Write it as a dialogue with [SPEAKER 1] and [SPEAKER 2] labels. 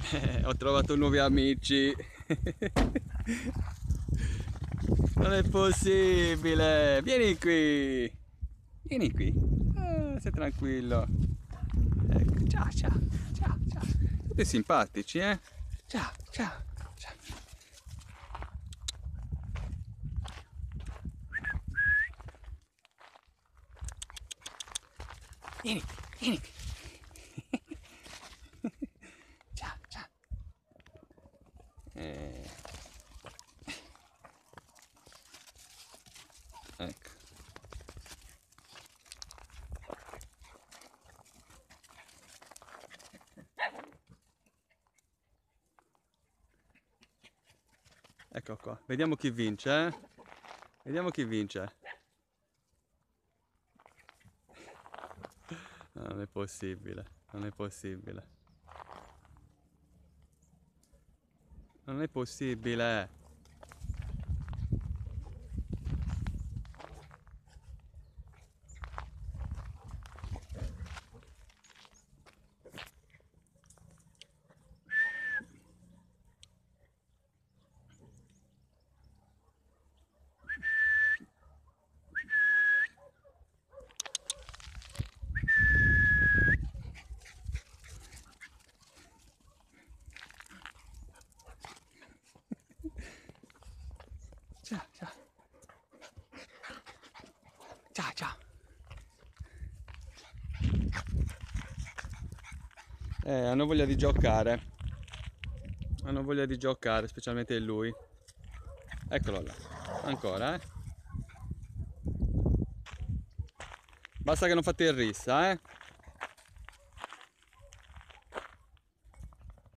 [SPEAKER 1] Ho trovato nuovi amici. Non è possibile. Vieni qui. Vieni qui. Stai tranquillo. Ecco, ciao, ciao, ciao, ciao. Tutti simpatici, eh? Ciao, ciao, ciao. Vieni, vieni. Ciao, ciao. Ecco. Ecco qua, vediamo chi vince, eh? Vediamo chi vince. No, non è possibile, non è possibile. Non è possibile. Ciao, ciao. Ciao, ciao. Hanno voglia di giocare. Hanno voglia di giocare, specialmente lui. Eccolo là. Ancora, eh. Basta che non fate il rissa, eh.